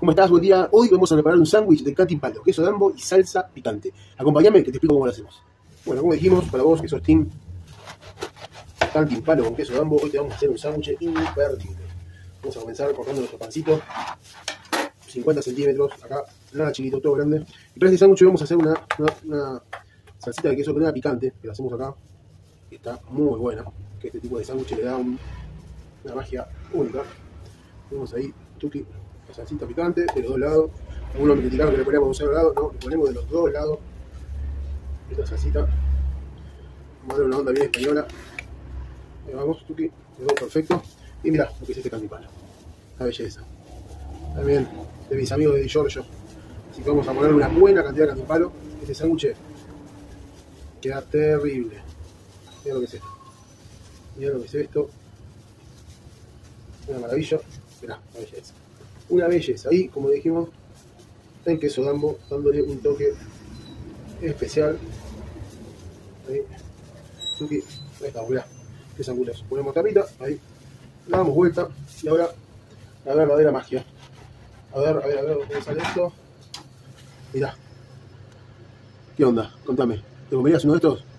¿Cómo estás? Buen día. Hoy vamos a preparar un sándwich de Katy Palo, queso Dambo y salsa picante. Acompáñame que te explico cómo lo hacemos. Bueno, como dijimos, para vos que sos team Katy Palo con queso Dambo, hoy te vamos a hacer un sándwich imperdible. Vamos a comenzar cortando nuestro pancito, 50 centímetros, acá nada chiquito, todo grande. Y para este sándwich vamos a hacer una salsita de queso crema picante, que la hacemos acá, que está muy buena, que este tipo de sándwich le da una magia única. Tenemos ahí, tuki, la salsita picante de los dos lados. Algunos me criticaron que le poníamos de un solo lado, no, le ponemos de los dos lados. Esta salsita, vamos a darle una onda bien española. Ahí vamos, tuki, quedó perfecto. Y mirá lo que es este Katy Palo, la belleza. También de mis amigos de Di Giorgio. Así que vamos a ponerle una buena cantidad de Katy Palo. Este sándwich queda terrible. Mirá lo que es esto. Mirá lo que es esto. Una maravilla. Mirá, una belleza. Una belleza. Ahí, como dijimos, en queso Dambo, dándole un toque especial. Ahí. Tuki. Ahí está, mirá. Qué sanguras. Ponemos tapita. Ahí. La damos vuelta. Y ahora, la verdadera magia. A ver, cómo sale esto. Mirá. ¿Qué onda? Contame. ¿Te comerías uno de estos?